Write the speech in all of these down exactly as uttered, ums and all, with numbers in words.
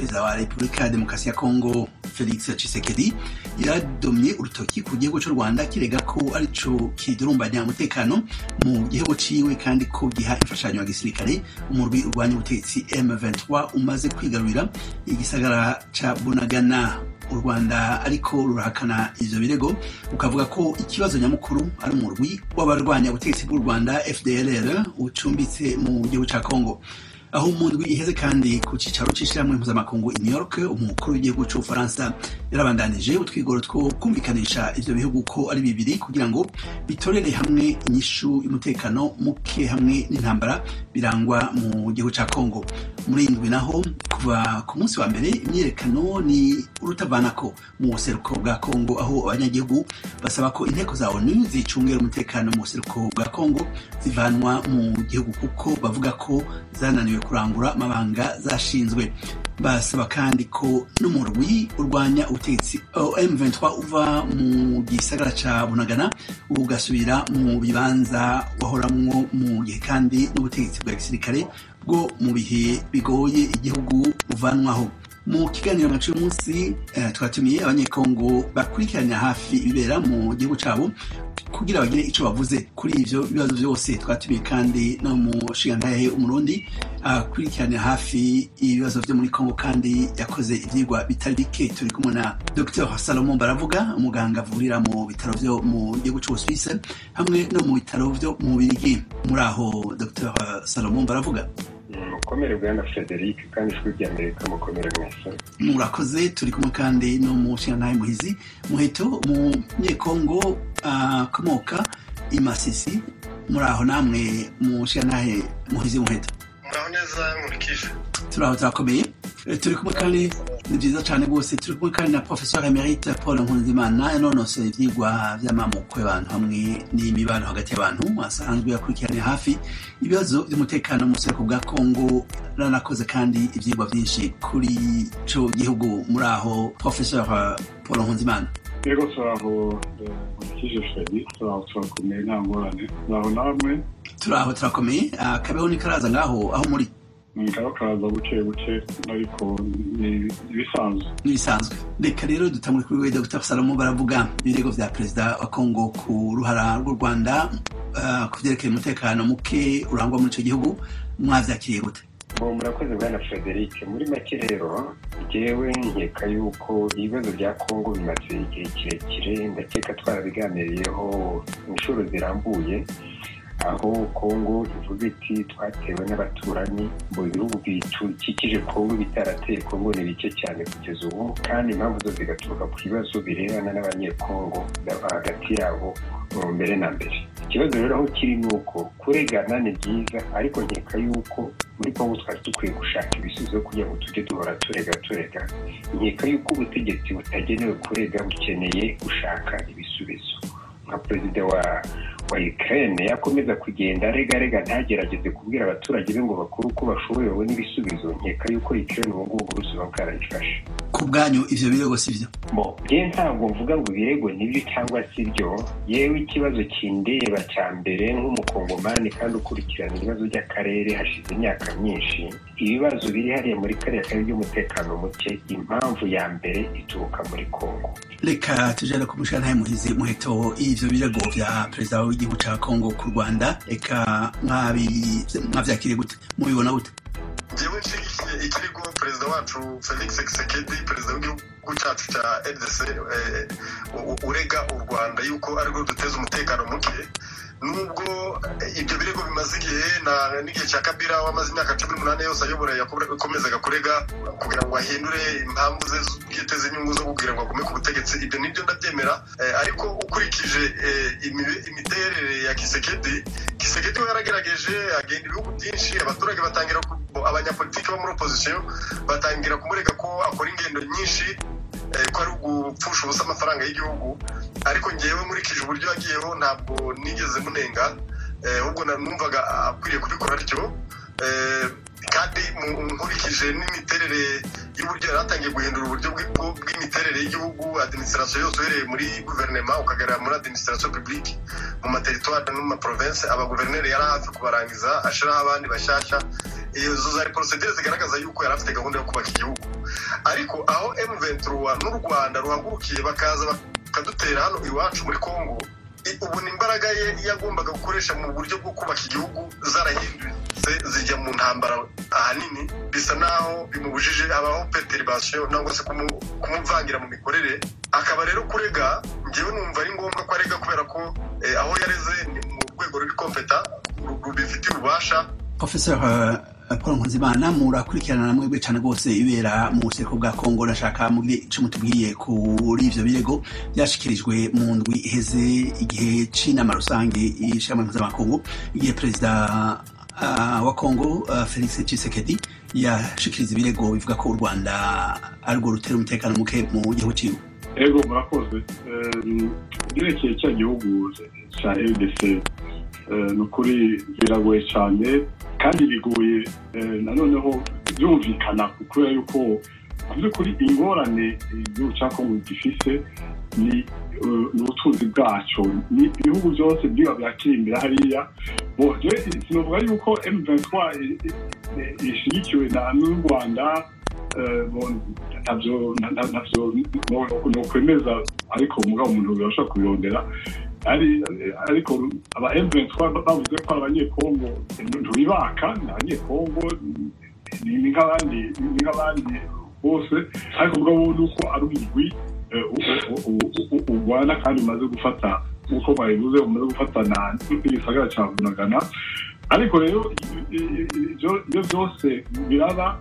perezida wa Repubulika ya Demokarasi ya Kongo Felix Tshisekedi yaradomye urutoki ku gihugu cy'u Rwanda kirega ko arico kidurumbanya umutekano mu gihugu ciwe kandi ko giha imfashanyo ya gisirikare umurwi urwanya ubutegetsi M vingt-trois umaze kwigarurira igisagara ca Bunagana. U Rwanda ariko rurahakana ivyo birego ukavuga ko ikibazo nyamukuru ari umurwi w'abarwanya ubutegetsi bw'u Rwanda F D L R ucumbitse mu gihugu ca Kongo. Aho umurwi iheze kandi ku cicaro c'ishirahamwe mpuzamakungu i New York, umukuru w'igihugu c'Ubufaransa yarabandanije utwigoro two kumvikanisha ivyo bihugu ko ari bibiri kugira ngo bitorere hamwe inyishu y'umutekano muke hamwe n'intambara birangwa mu gihugu ca Kongo. Muri indwi naho kuva ku munsi wa mbere imyiyerekano ni urutavanako mu buseruko bwa Kongo, aho abanyagihugu basaba ko inteko za ONU zicungera umutekano mu buseruko bwa Kongo zivanwa mu gihugu kuko bavuga ko zananiwe kurangura amabanga zashinzwe. Basaba kandi ko n'umurwi urwanya ubutegetsi M vingt-trois uva mu gisagara ca Bunagana ugasubira mu bibanza wahoramwo mu gihe kandi n'ubutegetsi bwa gisirikare bwo mu bihe bigoye igihugu uvanwaho. Mu kiganiro gacu munsi uh, twatumiye abanyekongo bakurikirana hafi ibibera mu gihugu cabo kugira bagire ico bavuze kuri ivyo bibazo byose. Twatumiye kandi no mu shingantahe umurundi akurikirana uh, hafi ibibazo vyo muri Kongo kandi yakoze ivyigwa bitari bike. Turi kumwe na Docteur Salomon Baravuga, umuganga avurira mu bitaro vyo mu gihugu c'u Suisse hamwe no mu bitaro vyo mu Birigi. Muri aho Docteur Salomon Baravuga mukomere bwana Frederic kandi ijwi rya Amerika mukomere mwese. Murakoze. Turi kumwe kandi no mu shingantahe Muhizi Muheto mu Nyekongo akomoka uh, i Masisi. Muri aho namwe mu shingantahe Muhizi Muheto muraho neza murikije? Turaho turakomeye. Turi kumwe kandi ni byiza cyane rwose turi kumwe kandi na Professeur Emerite Paul Nkunzimana yanonosoye ivyigwa vy'amamoko y'abantu hamwe n'imibano hagati y'abantu, asanzwe yakurikirana hafi ibibazo by'umutekano mu buseruko bwa Kongo, ranakoze kandi ivyigwa vyinshi kuri ico gihugu. Muri aho Professeur Paul Nkunzimana? Yego turaho murikije Freddy, turaho turakomeye nta ngorane. Turaho namwe? Turaho turakomeye. Akabeho ni karaza ngaho aho muri? Ngabo kaza buke buke ariko ni bisanzwe nibisanzwe. Reka rero dutangure kuri Docteur Salomon Baravuga, ibirego vya perezida wa Kongo ku ruhara rw'u Rwanda uh, kuvyerekeye umutekano muke urangwa muri ico gihugu, mwavyakiriye gute? Bo murakoze bwana Frederic. Muri make rero jewe nkeka yuko ibibazo bya Kongo bimaze igihe kirekire, ndakeka twarabiganiriyeho inshuro zirambuye, aho Kongo ivuga iti twatewe n'abaturanyi mu bihugu bikikije Kongo bitarateye Kongo ni bike cyane kugeza ubu, kandi impamvu zo zigaturuka ku bibazo birebana n'abanyekongo hagati yabo mbere na mbere. Ikibazo rero aho kiri ni uko kuregana ni byiza, ariko nkeka yuko muri Kongo twari dukwiye gushaka ibisubizo kugira ngo tujye duhora turega turega. Nkeka yuko ubutegetsi butagenewe kurega bukeneye gushaka ibisubizo. Nka perezida wa wa Ukraine yakomeza kugenda rega rega ntagerageze kubwira abaturage be ngo bakuru uko bashoboye babone ibisubizo, nkeka yuko Ukraine ubu ngubu ubuzima bwarayifashe. Ku bwanyu ivyo birego sivyo? Bo je ntabwo mvuga ngo birego nibyo cyangwa sivyo, yewe ikibazo kindeba cya mbere nk'umukongomani kandi ukurikirana ibibazo by'akarere hashize imyaka myinshi, ibibazo biri hariya muri kariya karere by'umutekano muke, impamvu ya mbere ituruka muri Kongo. Reka tujana ku mushantahe Muhizi Muheto, ivyo birego vya perezida w'igihugu ca Kongo ku Rwanda eka mwavyakiriye gute, mubibona gute? Jewe nshigikiye ikirego perezida wacu Felix Tshisekedi, perezida w'igihugu cyacu cya R D C, urega u Rwanda yuko ariko duteza umutekano muke. Nubwo ibyo birego bimaze igihe na n'igihe cya Kabila wamaze imyaka cumi n'umunani yose ayobora yakomezaga kurega kugira ngo ahindure impamvu ze ziteze inyungu zo kugira ngo agume ku butegetsi, ibyo nibyo ndabyemera. Ariko ukurikije imiterere ya Tshisekedi, Tshisekedi yaragerageje agenda ibihugu byinshi, abaturage batangira, abanyapolitiki bo muri opposition batangira kumurega ko akora ingendo nyinshi, ko ari ugupfusha ubusa amafaranga y'igihugu. Ariko ngewe nkurikije uburyo yagiyeho ntabwo nigeze munenga, ahubwo numvaga akwiriye kubikora atyo. Kandi nkurikije n'imiterere y'uburyo yaratangiye guhindura uburyo bw'imiterere y'igihugu, administration yose uhereye muri gouvernement ukagera muri administration publique mu materitwari no mu province, aba guverineri yari hafi kubarangiza ashiraho abandi bashyashya. izo zari procedure zigaragaza yuko yari afite gahunda yo kubaka igihugu. Ariko aho M vingt-trois n'u Rwanda ruhagurukiye bakaza bakadutera hano iwacu muri Kongo, ubu ni imbaraga ye yagombaga gukoresha mu buryo bwo kubaka igihugu zarahindutse zijya mu ntambara ahanini, bisa naho bimubujije habaho perturbation nangwa se kumumvangira mu mikorere. Akaba rero kurega, ngewe numva ari ngombwa ko arega kubera ko eh, aho yareze ni mu rwego ruri kompeta rubifitiye ububasha. Professor uh, Paul Nkunzimana, murakurikirana mwebwe cyane rwose ibera mu buseko bwa Kongo. Nashaka muri ico mutubwiye kuri ivyo birego byashikirijwe mu ndwi iheze igihe c'inama rusange y'ishyirahamwe mpuzamakungu, igihe perezida uh, wa Kongo uh, Felix Tshisekedi yashikiriza ibirego bivuga ko u Rwanda arwo rutera umutekano muke mu gihugu ciwe. Ego murakoze. Direkeye cya gihugu cya R D C nukuri biragoye cyane kandi bigoye nanoneho byumvikana kubera yuko kuri ingorane y'uca Kongo gifise ni n'ubutunzi bwacu, ni ibihugu byose byo byakimbira hariya. Bo je sinovuga yuko M vingt-trois ishigikiwe na n'u Rwanda ntabyo ntabyo no kwemeza, ariko mugabo umuntu yashaka kubirondera ari ariko aba M vingt-trois bavuze ko abanyekongo ntibibaka, abanyekongo ni nk'abandi ni nk'abandi bose, ariko mugabo nuko ari umugwi ubwana kandi umaze gufata uko bayivuze umaze gufatana n'igisagara cya Bunagana. Ariko rero ibyo byose biraba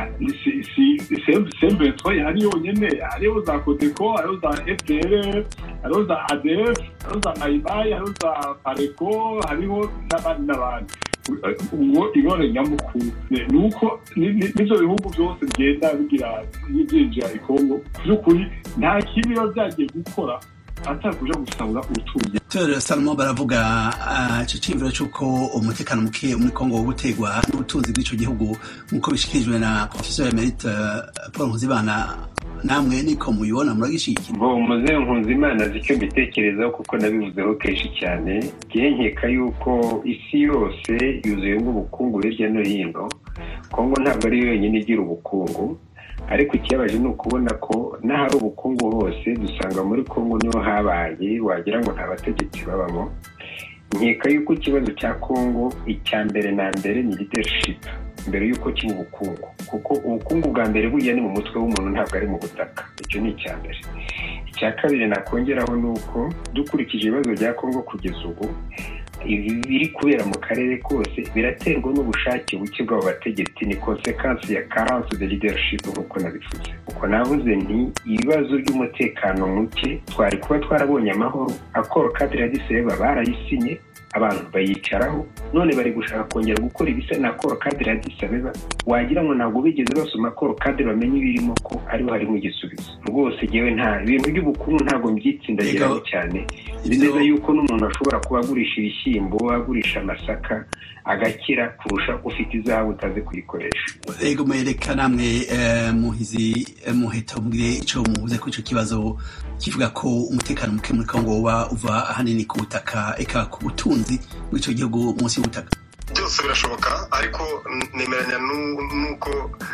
M vingt-trois hari yonyine, hariho za Codeco, hariho za F D L R, hariho za A D F, hariho za Mayimayi, hariho za Pareco, hariho n'abandi n'abandi. Ubwo ingorane nyamukuru ni uko n'ibyo bihugu byose bigenda bigira byinjira i Kongo, by'ukuri nta kintu biba byagiye gukora atakuja gusabura ubutunzi. Tere Salmo baravuga ico cimviro cyuko umutekano muke muri Kongo ubutegwa n'ubutunzi bw'ico gihugu nkuko bishikirijwe na Professor Emerite Paul Nkunzimana. Namwe niko muyibona muragishikira? Bo muze Nkunzimana zicyo bitekerezaho kuko nabivuzeho kenshi cyane, gihe nkeka yuko isi yose yuzuyemo ubukungu hirya no hino. Kongo ntabwo ari yonyine igira ubukungu, ariko ikibabaje ni ukubona ko n'ahari ubukungu hose dusanga muri Kongo niho habaye wagira ngo nta bategetsi babamo. Nkeka yuko ikibazo cya Kongo icya mbere na mbere ni leadership mbere yuko kiba ubukungu, kuko ubukungu bwa mbere buya ni mu mutwe w'umuntu ntabwo ari mu butaka. Icyo ni icya mbere. Icya kabiri nakongeraho ni uko dukurikije ibibazo bya Kongo kugeza ubu, ibi biri kubera mu karere kose biraterwa n'ubushake buke bw'abo bategetsi, ni consequence ya carence de leadership nk'uko nabivuze. Uko navuze nti ibibazo by'umutekano muke twari kuba twarabonye amahoro, accord cadre ya Addis Abeba barayisinye, abantu bayicaraho, none bari gushaka kongera gukora ibisa na accord cadre ya Addis Abeba, wagira ngo ntabwo bigeze basoma accord cadre bamenye ibirimo ko ariho harimo igisubizo. Rwose jewe nta ibintu by'ubukungu ntabwo mbyitsindagiraho cyane. Neza yuko n'umuntu ashobora kuba agurisha ibishyimbo, agurisha amasaka agakira kurusha ufite izahabu utazi kuyikoresha. Ego mwereka namwe muhizi muheta mugire ico muvuze ko ico kibazo kivuga ko umutekano muke muri Kongo uba uva ahanini ku butaka, eka ku butunzi bw'ico gihugu munsi y'ubutaka. Byose birashoboka, ariko nemeranya nuko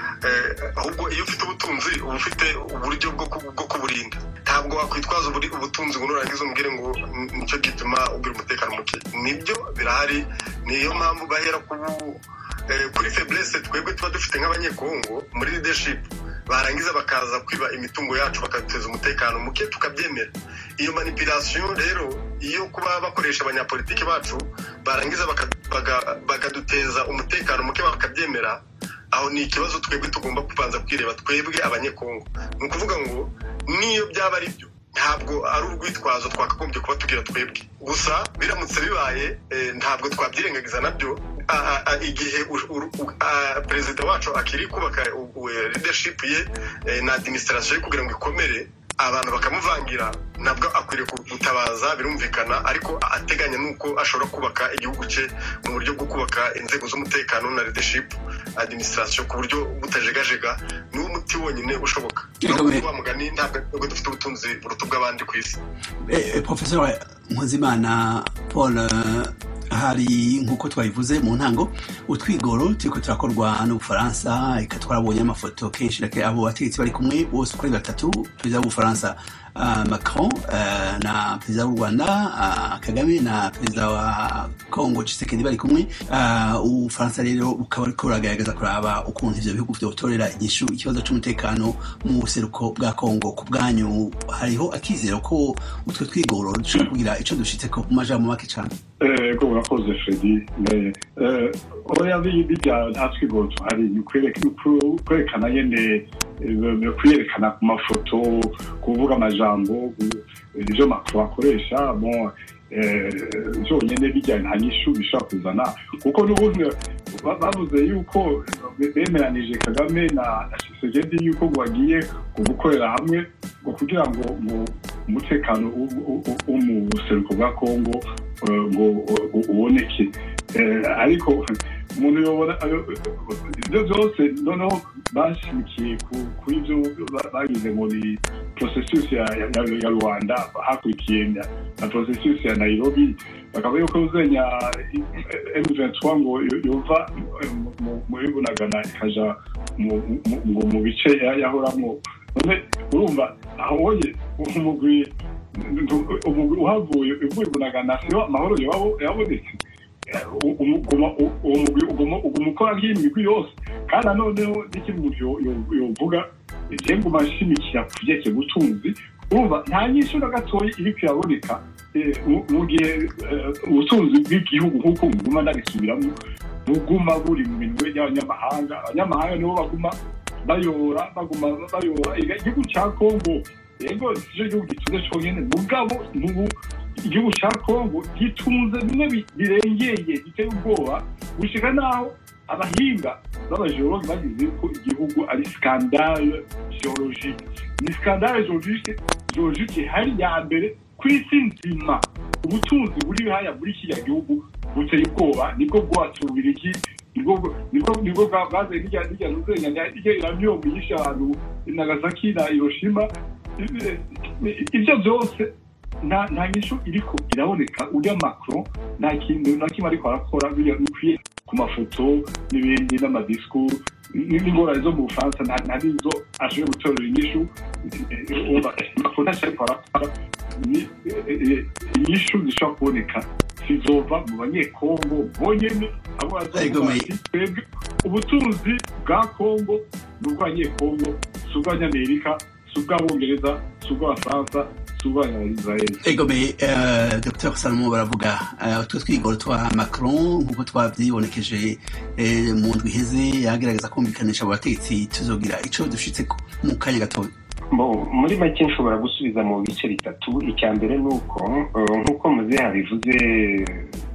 ahubwo iyo ufite ubutunzi uba ufite uburyo bwo kuburinda. Ntabwo wakwitwaza ubutunzi ngo nurangiza umubwire ngo nicyo gituma ugira umutekano muke. Nibyo birahari, niyo mpamvu bahera kuri faiblesse twebwe tuba dufite nk'abanyekongo muri leadership, barangiza bakaza kwiba imitungo yacu bakaduteza umutekano muke tukabyemera. Iyo manipulation rero iyo kuba bakoresha abanyapolitiki bacu barangiza bakaduteza umutekano muke bakabyemera, aho ni ikibazo twebwe tugomba kubanza kwireba twebwe abanyekongo. Ni ukuvuga ngo niyo byaba ari byo ntabwo ari urwitwazo twakagombye kuba tugira twebwe gusa, biramutse bibaye ntabwo twabyirengagiza nabyo. Igihe perezida wacu akiri kubaka leadership ye na administration kugira ngo ikomere, abantu bakamuvangira, nabwo akwiriye gutabaza birumvikana, ariko ateganya nuko ashobora kubaka igihugu cye mu buryo bwo kubaka inzego z'umutekano na leadership administration ku buryo butajegajega. Ni umuti wonyine ushoboka. Wa mugani ntabwo dufite ubutunzi buruta bw'abandi ku isi. Professor Nkunzimana Paul, hari nk'uko twabivuze mu ntango utwigoro turiko turakorwa n'Ubufaransa, eka twarabonye amafoto kenshi abo bategetsi bari kumwe bose uko ari batatu, perezida w'Ubufaransa Uh, Macron uh, na perezida w'u Rwanda uh, Kagame na perezida wa Congo Tshisekedi bari kumwe. Ubufaransa uh, rero ukaba ariko uragaragaza kuraba ukuntu ivyo bihugu vyotorera inyishu ikibazo c'umutekano mu buseruko bwa Congo. Ku bwanyu hariho akizero ko utwo twigoro dushobora kugira ico dushitseko mu majambo make cane? Eh, ko urakoze Fredy. Eh, oya bijya atwigoro hari kwerekana yene kwerekana ku mafoto, kuvuga amajambo ivyo Macron akoresha, bon jo nyene bijya nta nyishu bishaka kuzana, kuko n'ubundi bavuze yuko bemeranije Kagame na Tshisekedi yuko bagiye gukorera hamwe ngo kugira ngo umutekano wo mu buseruko bwa Congo ngo uboneke. Ariko umuntu yobona ibyo byose noneho bashimikiye kuri ibyo bagize muri processus ya Rwanda, hakurikiye na processus ya Nairobi, bakaba yuko uzenya M vingt-trois ngo yova muri Bunagana ikaja mu bice yahoramo. None urumva aho woye umugwi uhavuye uvuye Bunagana siho amahoro yabonetse. Umukora nk'imigwi yose, kandi noneho n'ikintu yovuga igenga umashimikira kugeze gutunzi, urumva nta nyinshi na gatoya iri kuyaboneka mu gihe ubutunzi bw'igihugu nk'uko muguma ndabisubiramo buguma buri mu minwe y'abanyamahanga. Abanyamahanga nibo baguma bayora baguma bayora igihugu cya Congo. Yego cyo gihugu gitunze cyonyine, mugabo n'ubu igihugu cya Congo gitunze bimwe birengeye giteye ubwoba, gushika naho abahinga b'abajologi bagize ko igihugu ari scandale géologique. Ni scandale géologique géologique hari ya mbere ku isi nzima. Ubutunzi buri haya muri kiriya gihugu buteye ubwoba, nibwo bwatubira iki nibwo nibwo nibwo bwaze n'ijya n'ijya n'uzenya n'ijya iramyo y'ishanu Nagasaki na Hiroshima. Ibyo byose nta nta nyishu iriko iraboneka. Ujya Macron nta kintu na kimwe ariko arakora bikwiye ku mafoto n'ibindi n'amadiscours n'ingorane zo mu Bufaransa nta nizo ashoboye gutorera inyishu. Macron ariko arakora inyishu zishobora kuboneka zizova mu banyekongo bonyene, abo twebwe ubutunzi bwa Congo n'ubw'abanyekongo, si ubw'Abanyamerika, si ubw'Abongereza, si ubw'Abafaransa, si ubw'Abanya-Israel. Egome, Dr Salomon baravuga utwo twigoro twa Macron nk'uko twavyibonekeje mu ndwi iheze yagerageza kumvikanisha abo bategetsi tuzogira ico dushitseko mu kanya gatoya. Bo muri make nshobora gusubiza mu bice bitatu. Icya mbere nuko nk'uko muze yabivuze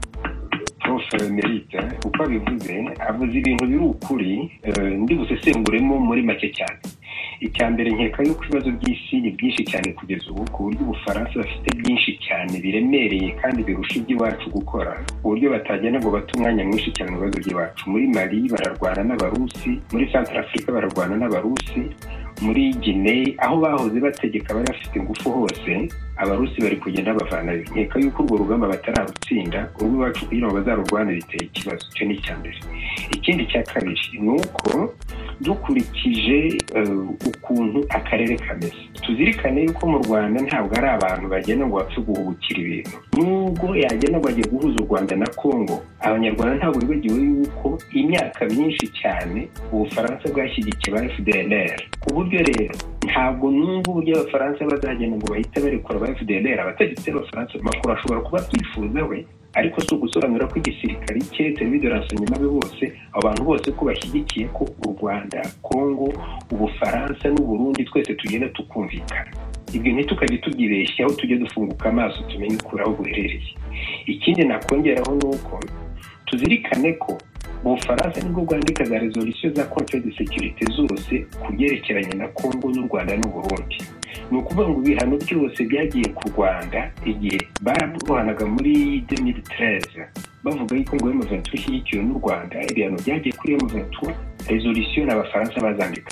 Prof Merite, uko abivuze avuze ibintu biri ukuri, ndi busesenguremo muri make cyane. Icya mbere nkeka yuko ibibazo by'isi ni byinshi cyane kugeza ubu, ku buryo Ubufaransa bafite byinshi cyane biremereye kandi birusha iby'iwacu gukora, ku buryo batagenda ngo bate umwanya mwinshi cyane mu bibazo by'iwacu. Muri Mali bararwana n'Abarusi, muri Centrafrique bararwana n'Abarusi, muri Guinea aho bahoze bategeka bari bafite ingufu hose Abarusi bari kugenda bavanayo. Nkeka yuko urwo rugamba batararutsinda, urwo iwacu kugira ngo bazarurwane biteye ikibazo. Icyo ni icya mbere. Ikindi cya kabiri ni uko dukurikije ukuntu akarere kameze, tuzirikane yuko mu Rwanda ntabwo ari abantu bagenda ngo bapfe guhubukira ibintu. Nubwo yagenda ngo agiye guhuza u Rwanda na Congo, Abanyarwanda ntabwo bibagiwe yuko imyaka myinshi cyane Ubufaransa bwashyigikiye ba F D L R, ku buryo rero ntabwo numva uburyo Abafaransa bazagenda ngo bahite barekura ba F D L R. Abategetsi b'Abafaransa Macron ashobora kuba twifuza we, ariko si ugusobanura ko igisirikare cye televiziyo nyuma be bose abantu bose ko bashyigikiye ko u Rwanda, Congo, Ubufaransa n'u Burundi twese tugenda tukumvikana. Ibyo ntitukajye tubyibeshya aho tujye dufunguka amaso tumenye ukuri aho buherereye. Ikindi nakongeraho ni uko tuzirikane ko Ubufaransa nibwo bwandika za resolution za Conseil de sécurité zose ku byerekeranye na Congo n'u Rwanda n'u Burundi. Ni ukuvuga ngo ibihano byose byagiye ku Rwanda igihe barwanaga muri deux mille treize bavuga yuko ngo M vingt-trois ishyigikiwe n'u Rwanda, ibihano byagiye kuri M vingt-trois, resolution n'Abafaransa bazandikaga.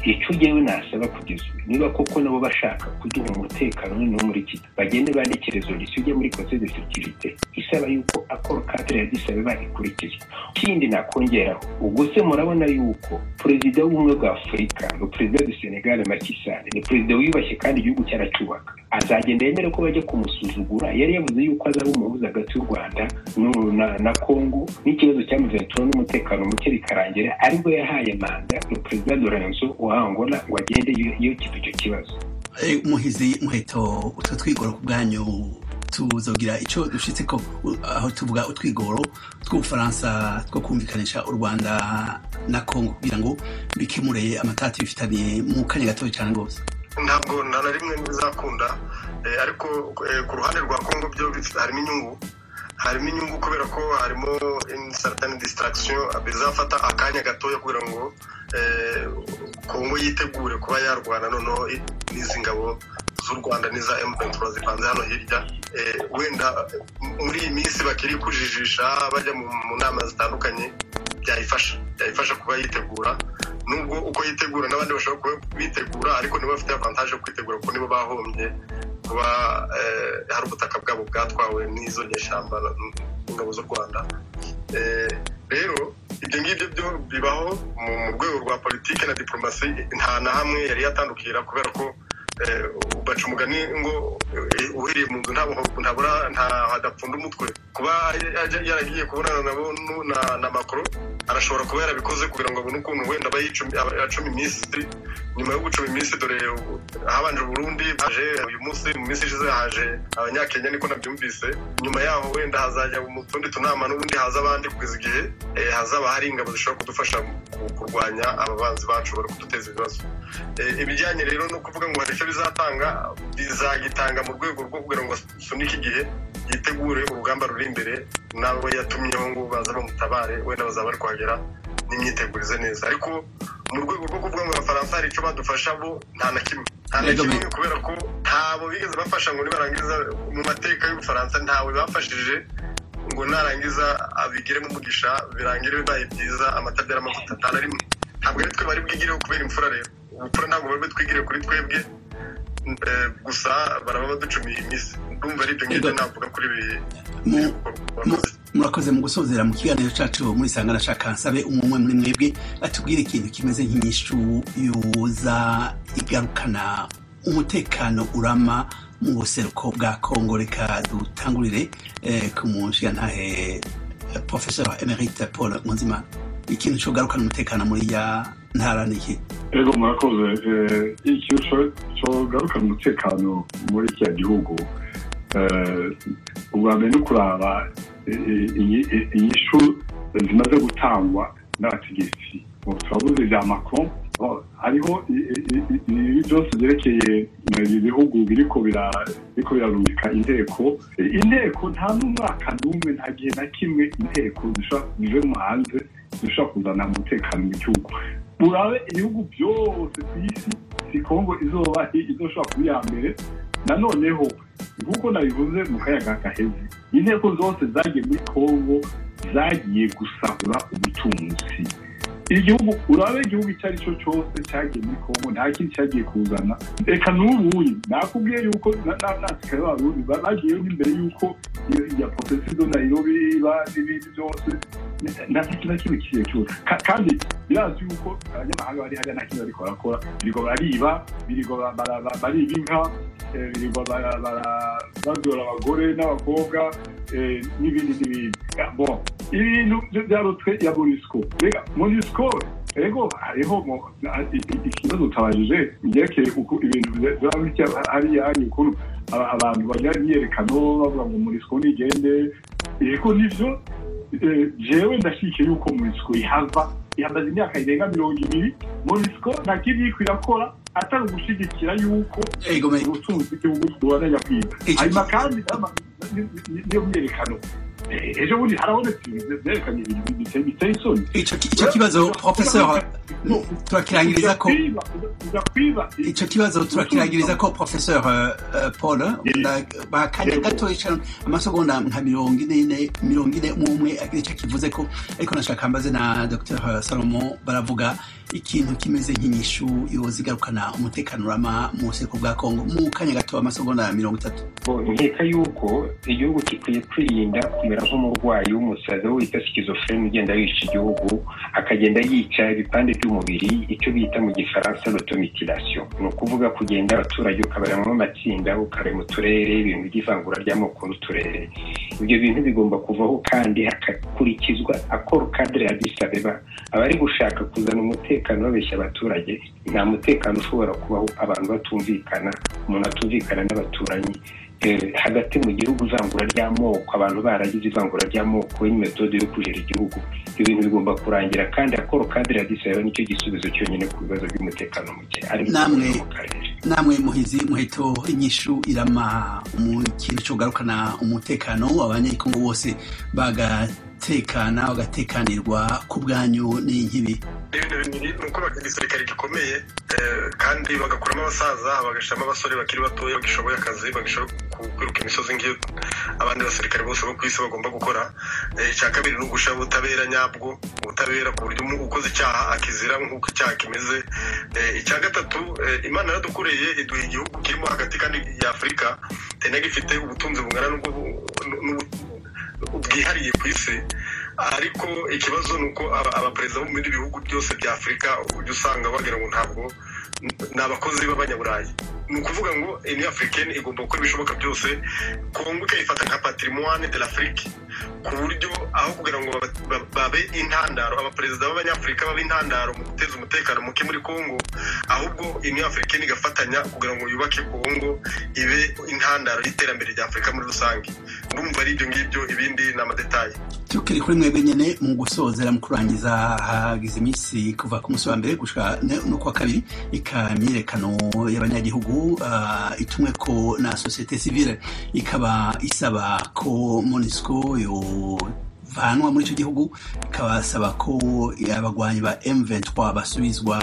icyo jewe nasaba kugeza niba koko nabo bashaka kuduha umutekano no muri iki bagende bandikire resolution ujye muri conseil de sécurité isaba yuko accord cadre ya Addis Abeba ikurikizwa. Kindi nakongeraho ubwo se murabona yuko president w'ubumwe bwa Afurika no president du Senegal Macky Sall ni president wiyubashye kandi igihugu cyaracubaka azagenda yemera ko bajya kumusuzugura. Yari yavuze yuko azaba umuhuza hagati y'u Rwanda na, na Congo n'ikibazo cy'amaventura n'umutekano muke bikarangira ariko yahaye manda no president Lorenzo wa Angola ngo agende iyo kitu cyo kibazo. Muhizi muheto utwo twigoro ku bwanyu tuzogira ico dushitse ko aho tuvuga utwigoro tw'Ubufaransa two kumvikanisha u Rwanda na Congo kugira ngo bikemure amatati bifitaniye mu kanya gatoya cyane rwose. Ntabwo nta na rimwe bizakunda ariko ku ruhande rwa Congo byo harimo inyungu harimo inyungu kubera ko harimo une certaine distraction bizafata akanya gatoya kugira ngo Congo yitegure kuba yarwana noneho n'izi ngabo z'u Rwanda n'iza M twenty-three zipanze hano hirya. Wenda muri iyi minsi bakiri kujijisha bajya mu nama zitandukanye byayifasha byayifasha kuba yitegura, nubwo uko yitegura n'abandi bashobora kuba bitegura ariko nibo bafite avantage yo kwitegura kuko nibo bahombye kuba hari ubutaka bwabo bwatwawe n'izo nyeshyamba n'ingabo z'u Rwanda. Rero ibyo ngibyo byo bibaho mu rwego rwa politike na diplomasi nta na hamwe yari yatandukira kubera ko baca umugani ngo uhiriye mu nzu ntabura nta hadapfunda umutwe. Kuba yaragiye kubonana nabo na Macron arashobora kuba yarabikoze kugira ngo abone ukuntu wenda bayicumi iminsi nyuma yo gucuma iminsi dore habanje Burundi haje uyu munsi mu minsi ishize haje abanyakenya niko nabyumvise. Nyuma yaho wenda hazajya mu tundi tunama n'ubundi haza abandi kugeza igihe hazaba hari ingabo zishobora kudufasha kurwanya ababanzi bacu bari kuduteza ibibazo. Ibijyanye rero no kuvuga ngo hari icyo bizatanga bizagitanga mu rwego rwo kugira ngo sunike igihe yitegure urugamba ruri imbere nabo yatumyeho ngo baza bamutabare wenda bazaba bari kuhagera n'imyitegurize neza. Ariko mu rwego rwo kuvuga ngo Abafaransa hari icyo badufasha bo nta na kimwe nta na kimwe kubera ko ntabo bigeze bafasha ngo nibarangiza mu mateka y'Ubufaransa ntawe bafashije ngo narangiza abigiremo umugisha birangire bibaye byiza amatabera amavuta nta na rimwe. Ntabwo ari twe bari bwigireho kubera imfura rero ubupfura ntabwo bari butwigire kuri twebwe gusa baraba baducumiye iminsi. Ndumva ari ibyo ngibyo navuga kuri ibi. Murakoze mu gusozera mu kiganiro cyacu muri Sangana Shaka nsabe umwe muri mwebwe atubwire ikintu kimeze nk'inyishu yuza igarukana umutekano urama mu buseruko bwa Congo. Reka dutangurire ku mushigantahe Professeur Emerite Paul Nkunzimana. Ikintu cyo garukana umutekano muri ya ntara niki? Ego murakoze. Ikintu cyo garukana umutekano muri cya gihugu ubwambere no kuraba inyishu zimaze gutangwa n'abategetsi. Turavuze bya Macron hariho ibi byose byerekeye ibihugu biriko birarungika inteko inteko nta n'umwaka n'umwe nta gihe na kimwe inteko zive mu hanze zishobora kuzana umutekano mu gihugu. Urabe ibihugu byose ku isi si Congo izoba izoshobora kuba iya mbere. Nanoneho nk'uko nabivuze mu kayaga gaheze inteko zose zagiye muri Congo zagiye gusahura ubutunzi. Igihugu urabe igihugu icyo ari cyo cyose cyagiye muri Congo nta kindi cyagiye kuzana. Reka n'ubuye nakubwiye yuko n'abasikare b'Abarundi bagiyeyo n'imbere yuko ya processus de Nairobi n'ibindi byose nta kintu na kimwe kigiye cyose. Kandi birazi yuko abanyamahanga bari hariya nta kintu bariko barakora, biriko bariba biriko bariba inka biriko baradora abagore n'abakobwa n'ibindi n'ibindi. Bon ibintu byarutwe ya MONUSCO. Rega MONUSCO ego hariho ikibazo tabajije ngerekeye uko ibintu byaba hari yanyu ukuntu abantu bajya imyerekano bavuga ngo MONUSCO nigende. Ego nivyo jewe ndashike yuko MONUSCO ihava ihamaze imyaka irenga mirongo ibiri. MONUSCO nta kindi ikwirakora atari ugushigikira yuko ubutunzi bw'igihugu bwabandanya kwiga. Hanyuma kandi niyo myerekano ejo bundi harabonetse byerekanye ibintu biteye isoni. Icyo kibazo Professeur turakirangiriza ko icyo kibazo turakirangiriza ko Professeur Paul bakanya gato cyane amasegonda nka mirongo ine mirongo ine umwe agira icyo kivuze ko ariko nashaka mbaze na Docteur Salomon baravuga ikintu kimeze nk'inyishu yozigarukana umutekano urama mu buseko bwa Kongo mu kanya gato amasegonda mirongo itatu. Nkeka yuko igihugu gikwiye kwirinda kumera nk'umurwayi w'umusazi wita schizophrenie ugenda yica igihugu akagenda yica ibipande by'umubiri, icyo bita mu gifaransa l'automutilation. Ni ukuvuga kugenda abaturage ukabaramo amatsinda ukarema uturere, ibintu by'ivangura ry'amoko n'uturere. Ibyo bintu bigomba kuvaho kandi hakakurikizwa accord cadre ya Addis Abeba. Abari gushaka kuzana umutekano babeshya abaturage, nta mutekano ushobora kubaho abantu batumvikana, umuntu atumvikana n'abaturanyi hagati mu gihugu, ivangura ry'amoko, abantu baragize ivangura ry'amoko n'imetode yo kujera igihugu. Ibyo bintu bigomba kurangira kandi accord cadre ya Addis Abeba nicyo gisubizo cyonyine ku bibazo by'umutekano muke ari namwe namwe muhizi muheto inyishu irama mu kintu cyo garukana umutekano abanyakongo bose bagatekana bagatekanirwa ku bwanyu n'inkibi. Ibintu bibiri nuko bagisirikare gikomeye kandi bagakuramo abasaza bagashama abasore bakiri batoya bagishoboye akazi bagishobora kwiruka imisozi ngiyo abandi basirikare bose bo kwisi bagomba gukora. Icya kabiri no gushaka ubutabera nyabwo, ubutabera ku buryo ukoze icyaha akizira nk'uko icyaha kimeze. Icya gatatu, Imana yaradukoreye iduha igihugu kirimo hagati kandi ya Afurika gifite ubutunzi bungana n'ubwihariye ku isi, ariko ikibazo nuko abaperezida bo mu bindi bihugu byose bya Afurika ujya usanga bagira ngo ntabwo ni abakozi b'abanyaburayi. Ni ukuvuga ngo Union Africaine igomba gukora ibishoboka byose Kongo ikayifata nka patrimoine de l'Afrique, ku buryo aho kugira ngo babe intandaro abaperezida b'abanyafurika babe intandaro mu guteza umutekano muke muri Kongo, ahubwo Union Africaine igafatanya kugira ngo yubake Kongo ibe intandaro y'iterambere rya Afurika muri rusange. Ndumva ari ibyo ngibyo, ibindi ni amadetaye. Tukiri kuri mwebwe nyene mu gusozera mu kurangiza hagize iminsi kuva ku munsi wa mbere gushika no kwa kabiri ikamyirekano y'abanyagihugu uh, itumwe ko na societe civile ikaba isaba ko MONUSCO yo vanwa muri icyo gihugu, ikabasaba ko abagwanyi ba M vingt-trois basubizwa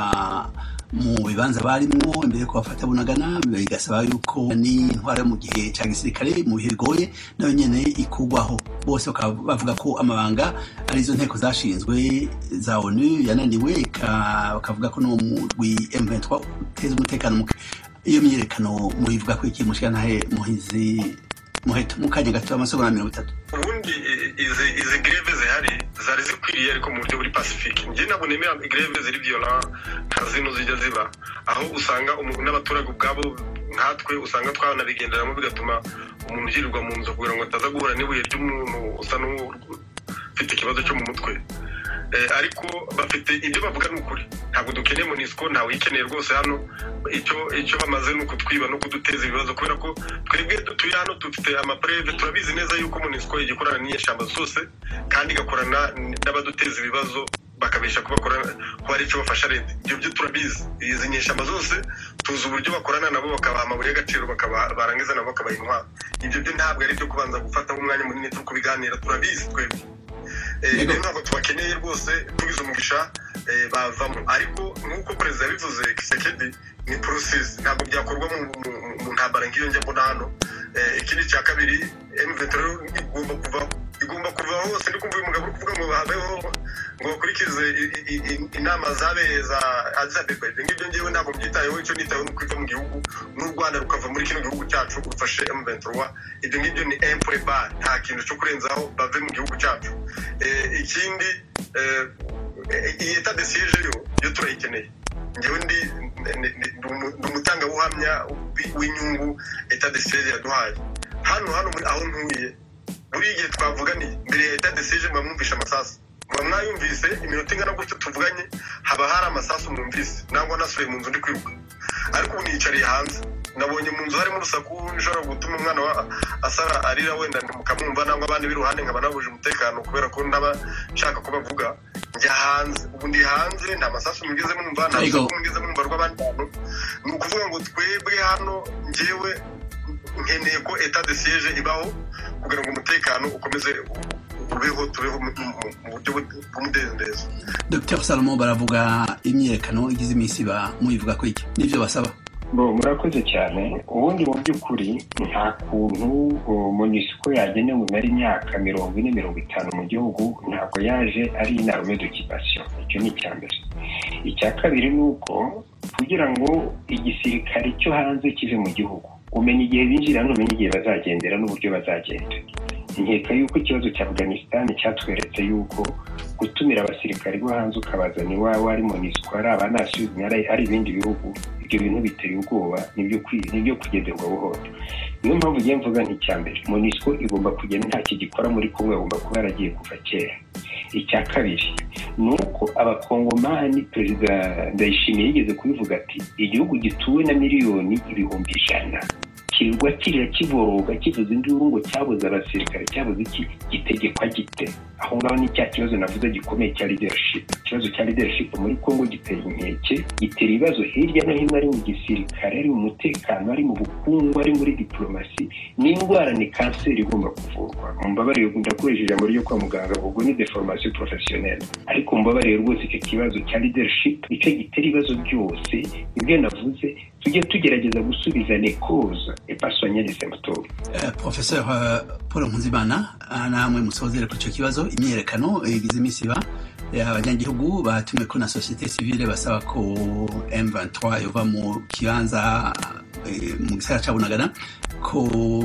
mu bibanza barimo imbere ko bafata bunagana, bigasaba yuko ni intwara mu gihe cya gisirikare mu bihe bigoye nayo nyene ikugwaho. Bose bavuga ko amabanga arizo nteko zashinzwe za ONU yananiwe, bakavuga ko no mu M vingt-trois uteza umutekano muke. Iyo myirekano murivuga ko iki mushikanahe muhizi muheto mukanya gato amasegonda mirongo itatu. Ubundi izi izi greve zihari zari zikwiriye ariko mu buryo buri pacifique. Nje nabo nemera greve ziri violent kazino zijya ziba, aho usanga umuntu n'abaturage ubwabo nkatwe usanga twanabigenderamo bigatuma umuntu yirirwa mu nzu kugira ngo ataza guhura n'ibuye ry'umuntu usa n'ufite ikibazo cyo mu mutwe. Ariko bafite ibyo bavuga n'ukuri, ntabwo dukeneye MONUSCO, ntawe yikeneye rwose hano. Icyo icyo bamaze no kutwiba no kuduteza ibibazo, kubera ko twebwe dutuye hano dufite amapreve, turabizi neza yuko MONUSCO igikorana n'inyeshyamba zose kandi igakorana n'abaduteza ibibazo bakabesha kubakora ko ari cyo bafasha leta. Ibyo byo turabizi, izi nyeshyamba zose tuzi uburyo bakorana nabo, bakabaha amabuye y'agaciro, barangiza nabo bakabaha intwaro. Ibyo byo ntabwo ari byo kubanza gufata umwanya munini turi kubiganira, turabizi twebwe. Rero ntabwo tubakeneye rwose, tubize umugisha bavamo. Ariko nk'uko perezida yabivuze Tshisekedi, ni process, ntabwo byakorwa mu ntambara nk'iyo njya mbona hano. Ikindi cya kabiri, M vingt-trois igomba kuvaho, igomba kuvaho hose. Ndi kumva uyu mugabo uri kuvuga ngo habeho ngo bakurikize inama zabereye za Addis Abeba. Ibyo ngibyo ngewe ntabwo byitayeho, icyo nitayeho ni ukwiva mu gihugu n'u Rwanda rukava muri kino gihugu cyacu rufashe M vingt-trois. Ibyo ngibyo ni impre bar, nta kintu cyo kurenzaho, bave mu gihugu cyacu. Ikindi iyi etat de siege yo yo turayikeneye. Ngewe ndi umutangabuhamya w'inyungu etat de siege yaduhaye hano hano aho ntuye. Buri gihe twavuganiye mbere ya etat de siege mwumvisha amasasu, mwayumvise iminota ingana gutyo tuvuganye haba hari amasasu mwumvise, nangwa nasubiye mu nzu ndi kwiruka. Ariko ubu niyicariye hanze, nabonye mu nzu harimo urusaku nishobora gutuma umwana wa asara arira, wenda mukamwumva, nangwa abandi b'iruhande nkaba nabuje umutekano kubera ko ndaba nshaka ko bavuga. Njya hanze, ubu ndi hanze, nta masasu mugeze mwumva, nta rusaku mugeze mwumva rw'abandi bantu. Ni ukuvuga ngo twebwe hano njyewe nkeneye ko etat de siege ibaho kugira ngo umutekano ukomeze ubeho, tubeho mu buryo bw'umudendezo. Docteur Salomon baravuga imyirekano igize iminsi ba muyivuga ko iki nivyo basaba? Bo murakoze cyane. Ubundi mu by'ukuri nta kuntu MONUSCO yagenewe umara imyaka mirongo ine mirongo itanu mu gihugu, ntabwo yaje ari inarme d'occupation. Icyo ni icya mbere. icya kabiri ni uko kugira ngo igisirikare cyo hanze kive mu gihugu umenya igihe binjira n'umenya igihe bazagendera n'uburyo bazagenda. nkeka yuko ikibazo cya Afghanistan cyatweretse yuko gutumira abasirikare bo hanze ukabazana iwawe ari MONUSCO ari abanasuzumye ari ibindi bihugu, ibyo bintu biteye ubwoba nibyo nibyo kugenderwa buhoro. Niyo mpamvu ngiye mvuga nk'icyambere MONUSCO igomba kugenda nta kigikora muri Kongo, igomba kuba yaragiye kuva kera. Icya kabiri nuko abakongomani perezida Ndayishimiye yigeze kubivuga ati igihugu gituwe na miliyoni ibihumbi ijana kirwa kirira kiboroga kivuze induru ngo cyabuze abasirikare cyabuze iki gitegekwa gite. Aho ngaho ni cya kibazo navuze gikomeye cya leadership. Ikibazo cya leadership muri Kongo gitera inkeke, gitera ibibazo hirya no hino, ari mu gisirikare, ari mu mutekano, ari mu bukungu, ari muri diplomasi. N'indwara ni kanseri igomba kuvurwa. Mumbabarire ndakoresheje ijambo ryo kwa muganga ubwo ni deformation professionnelle, ariko mumbabarire rwose icyo kibazo cya leadership icyo gitera ibibazo byose ibyo navuze tujye tugerageza gusubiza les causes et pas soigner les symptômes. Uh, Professeur uh, Paul Nkunzimana, namwe musozere ku cyo kibazo imyerekano igize imisiba abanyagihugu batumwe ko na société civile basaba ko M vingt-trois yova mu kibanza mu gisagara ca Bunagana ko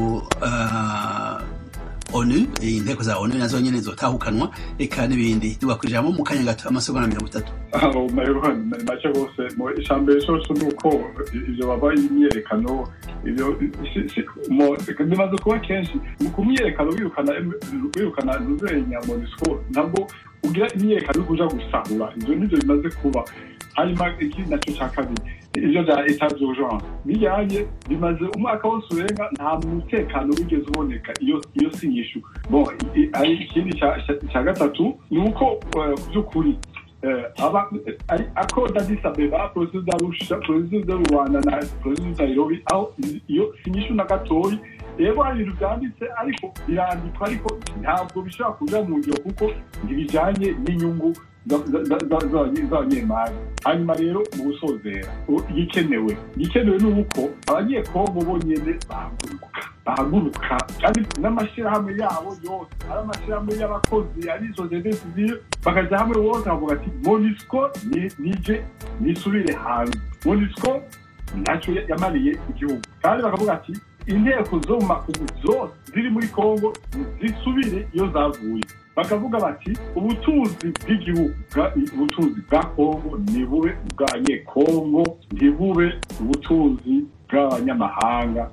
uh, ONU inteko za ONU nazo nyene zotahukanwa eka n'ibindi tugakwijamo mu kanya gato amasegonda mirongo itatu. aho mayohani mace gose mu ishambere cyose nuko ivyo babaye imyerekano ivyo mo ndimaze kuba kenshi mu kumyerekano wirukana wirukana nuzenya MONUSCO ntabwo ugira imyerekano kuja gusahura, ivyo nivyo bimaze kuba. Hanyuma ikindi nacyo cya kabiri ivyo bya etat d'urgence bijyanye bimaze umwaka wose urenga nta mutekano wigeze uboneka iyo iyo sinyishu. Bon ari ikindi cya gatatu ni uko by'ukuri aba accord d'Addis Abeba, processus d'Arusha, processus de Rwanda na processus de Nairobi, aho iyo sinyishu na gatoyi rero hari ibintu byanditse ariko birandikwa ariko ntabwo bishobora kuja mu ngiro kuko ntibijyanye n'inyungu z'abanyemari. Hanyuma rero mu gusozera igikenewe igikenewe ni uko abanyekongo bonyene bahaguruka bahaguruka kandi n'amashyirahamwe yabo yose ari amashyirahamwe y'abakozi ari société civile bakaja hamwe bose bavuga ati MONUSCO nije nisubire hanze, MONUSCO ntacyo yamariye igihugu, kandi bakavuga ati inteko zo mu makungu zose ziri muri Kongo zisubire iyo zavuye. Bakavuga bati ubutunzi bw'igihugu ubutunzi bwa Kongo ntibube ubw'abanyekongo, ntibube ubutunzi bw'abanyamahanga,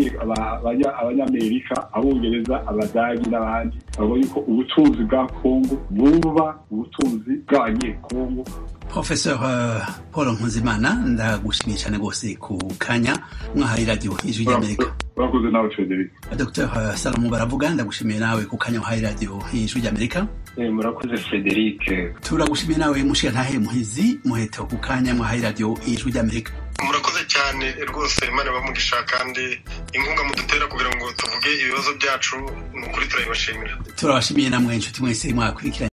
abanyamerika, abongereza, abadagi n'abandi. Bavuga yuko ubutunzi bwa Kongo buba ubutunzi bw'abanyekongo. Professeur uh, Paul Nkunzimana ndagushimiye cyane gose ku kanya mwahaye radio Ijwi ry'Amerika. Urakoze nawe Frederic. Docteur uh, Salomo Baravuga ndagushimiye nawe ku kanya mwahaye radio Ijwi ry'Amerika. Eh murakoze Frederic. Turagushimiye nawe mushya ntahe muhizi muheto ku kanya mwahaye radio Ijwi ry'Amerika. Murakoze cyane rwose Imana bamugisha kandi inkunga mudutera kugira ngo tuvuge ibibazo byacu n'ukuri turabashimira. Turabashimiye namwe inshuti mwese mwakurikira